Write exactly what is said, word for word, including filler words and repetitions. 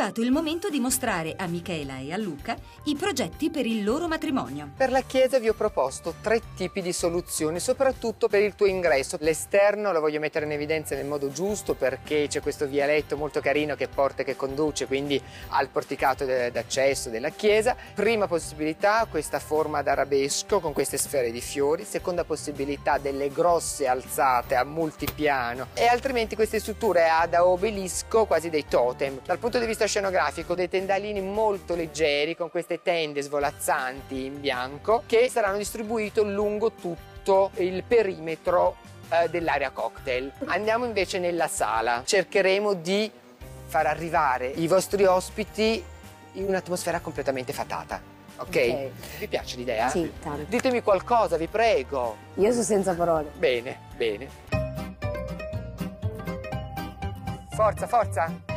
arrivato il momento di mostrare a Michela e a Luca i progetti per il loro matrimonio. Per la chiesa vi ho proposto tre tipi di soluzioni, soprattutto per il tuo ingresso. L'esterno lo voglio mettere in evidenza nel modo giusto perché c'è questo vialetto molto carino che porta e che conduce quindi al porticato d'accesso della chiesa. Prima possibilità, questa forma d'arabesco con queste sfere di fiori. Seconda possibilità, delle grosse alzate a multipiano, e altrimenti queste strutture ad obelisco, quasi dei totem. Dal punto di vista scenografico, dei tendalini molto leggeri con queste tende svolazzanti in bianco che saranno distribuiti lungo tutto il perimetro eh, dell'area cocktail. Andiamo invece nella sala. Cercheremo di far arrivare i vostri ospiti in un'atmosfera completamente fatata. Okay? Ok? Vi piace l'idea? Sì, tanto. Ditemi qualcosa, vi prego. Io sono senza parole. Bene, bene. Forza, forza!